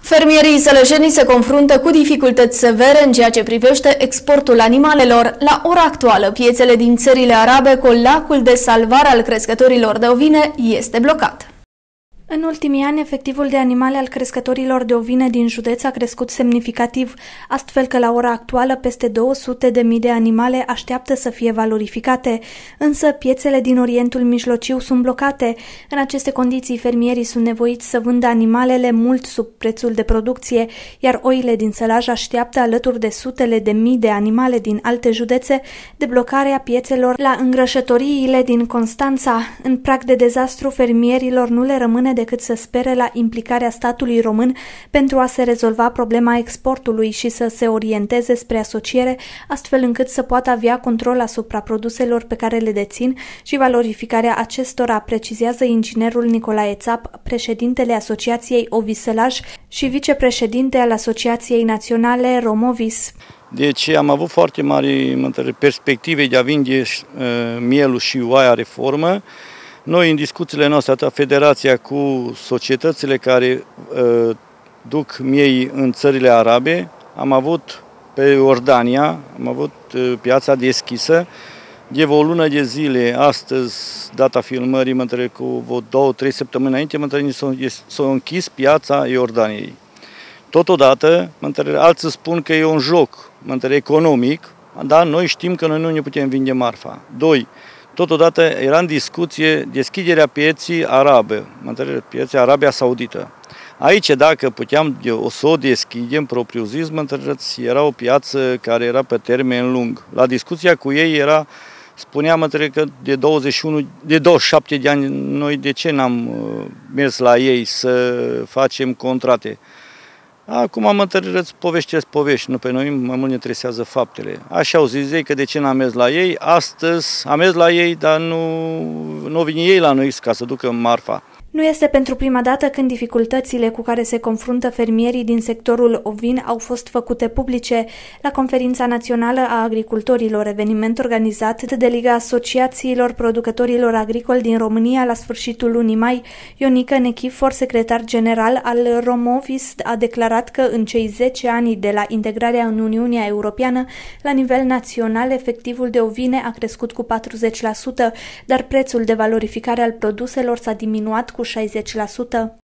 Fermierii sălăjenii se confruntă cu dificultăți severe în ceea ce privește exportul animalelor. La ora actuală, piețele din țările arabe cu lacul de salvare al crescătorilor de ovine este blocat. În ultimii ani, efectivul de animale al crescătorilor de ovine din județ a crescut semnificativ, astfel că la ora actuală peste 200.000 de animale așteaptă să fie valorificate, însă piețele din Orientul Mijlociu sunt blocate. În aceste condiții, fermierii sunt nevoiți să vândă animalele mult sub prețul de producție, iar oile din Sălaj așteaptă, alături de sutele de mii de animale din alte județe, deblocarea piețelor la îngrășătoriile din Constanța. În prag de dezastru, fermierilor nu le rămâne decât să spere la implicarea statului român pentru a se rezolva problema exportului și să se orienteze spre asociere, astfel încât să poată avea control asupra produselor pe care le dețin și valorificarea acestora, precizează inginerul Nicolae Țap, președintele Asociației Ovis Sălaj și vicepreședinte al Asociației Naționale Romovis. Deci am avut foarte mari perspective de a vinde mielul și oaia reformă. Noi, în discuțiile noastre, atât federația cu societățile care duc miei în țările arabe, am avut pe Iordania, am avut piața deschisă, de o lună de zile, astăzi, data filmării, cu 2-3 săptămâni înainte, s-a închis piața Iordaniei. Totodată, alții spun că e un joc economic, dar noi știm că noi nu ne putem vinde marfa. 2. Totodată era în discuție deschiderea pieții arabe, pieței Arabia Saudită. Aici, dacă puteam să o deschidem propriu-zis, era o piață care era pe termen lung. La discuția cu ei spuneam că de 27 de ani, noi de ce n-am mers la ei să facem contrate? Acum am întâlnit povești, nu pe noi, mai mult ne interesează faptele. Așa au zis ei că de ce n-am mers la ei, astăzi am mers la ei, dar nu vin ei la noi ca să ducă marfa. Nu este pentru prima dată când dificultățile cu care se confruntă fermierii din sectorul ovin au fost făcute publice. La Conferința Națională a Agricultorilor, eveniment organizat de Liga Asociațiilor Producătorilor Agricoli din România la sfârșitul lunii mai, Ionică Nechifor, secretar general al Romovis, a declarat că în cei 10 ani de la integrarea în Uniunea Europeană, la nivel național, efectivul de ovine a crescut cu 40%, dar prețul de valorificare al produselor s-a diminuat cu 60%.